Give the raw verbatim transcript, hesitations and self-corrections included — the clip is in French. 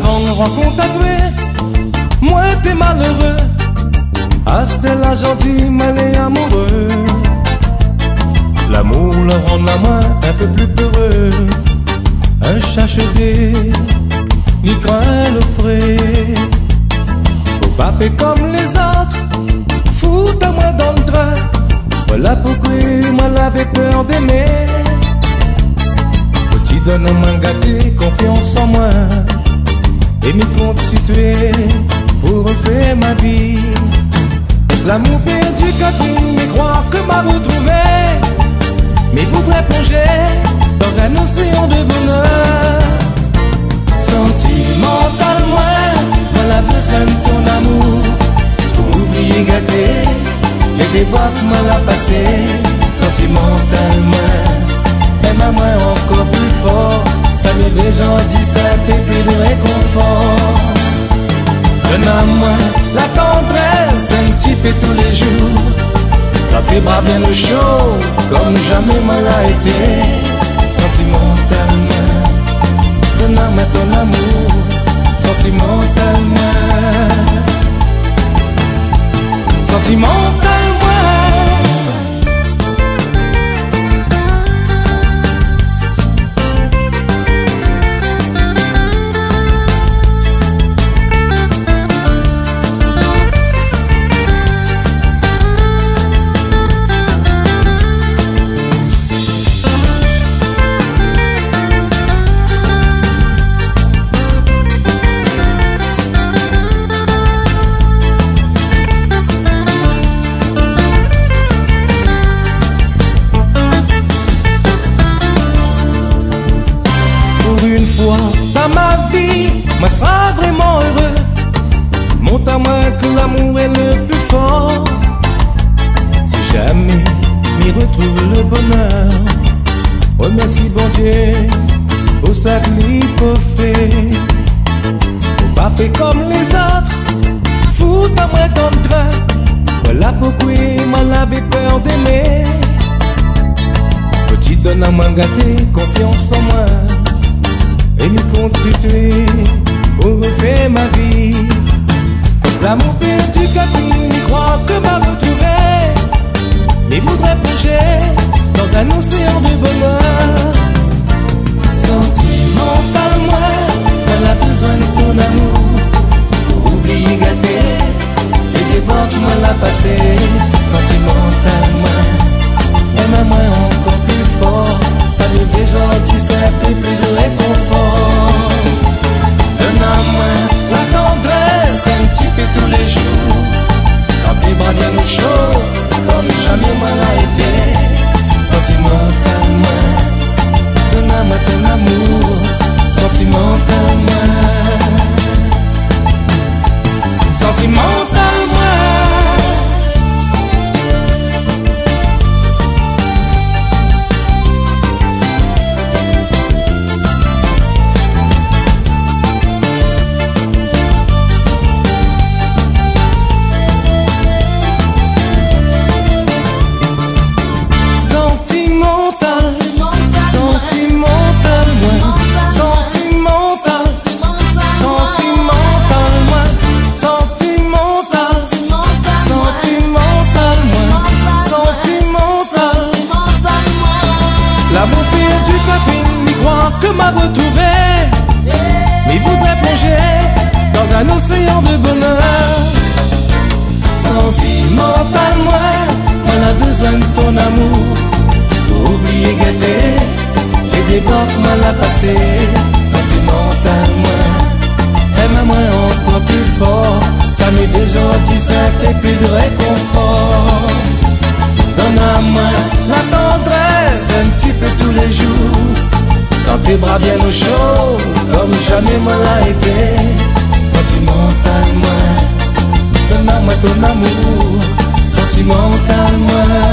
avant rencontre à toi, moi t'es malheureux. C'était la gentille, malais amoureux. L'amour le rend la main un peu plus peureux. Un chat chevé, lui craint le frais. Faut pas faire comme les autres, fous-toi-moi dans le train. Voilà pourquoi moi l'avais peur d'aimer. Petit donne un main gâté, confiance en moi. Et m'y compte situé pour refaire ma vie. L'amour perdu copine, mais croire que m'a retrouvé. Mais voudrait plonger dans un océan de bonheur. Sentimentalement, on a besoin de ton amour pour oublier gâter les débats que m'en a passé. Sentimentalement, aime-moi encore plus fort. Ça me fait gentil, simple et puis de réconfort. Donne-moi la tendresse, un petit peu tous les jours. Dans tes bras bien au chaud, comme jamais m'en a été. Sentimentalement, donne-moi ton amour. Sentimentalement, sentimentalement. Dans ma vie, moi sera vraiment heureux. Montre à moi que l'amour est le plus fort. Si jamais m'y retrouve le bonheur, remercie bon Dieu pour ça qu'il peut faire. Faut pas faire comme les autres, foutre à moi dans le train. Voilà pourquoi moi l'avais peur d'aimer. Petit donne à moi gâté, confiance en moi. Et me constituer pour refaire ma vie. L'amour perdu copine, croire que m'a retrouvé. Mais voudrait plonger dans un océan de bonheur. Sentimentalement, elle a besoin de ton amour pour oublier gâter les débats que m'en a passé. Sentimentalement, aime-moi encore plus fort. Ça devait gentil, simple et plus de réconfort. Donne-moi la tendresse, un petit peu tous les jours. Quand tes bras bien au chaud, comme jamais moi l'a été. Sentimentalement, donne-moi ton amour. Sentimentalement, sentimentalement. L'amour perdu copine, m'y croire que m'a retrouvé. Mais voudrait plonger dans un océan de bonheur. Sentimentalement, on a besoin de ton amour pour oublier gâter les débats que m'en a passé. Sentimentalement, aime-moi encore plus fort. Ça m'est déjà du simple et plus de réconfort. Donne-moi la tendresse, un petit peu tous les jours. Quand tes bras bien au chaud, comme jamais moi l'a été. Sentimentalement, donne-moi ton amour. Sentimentalement.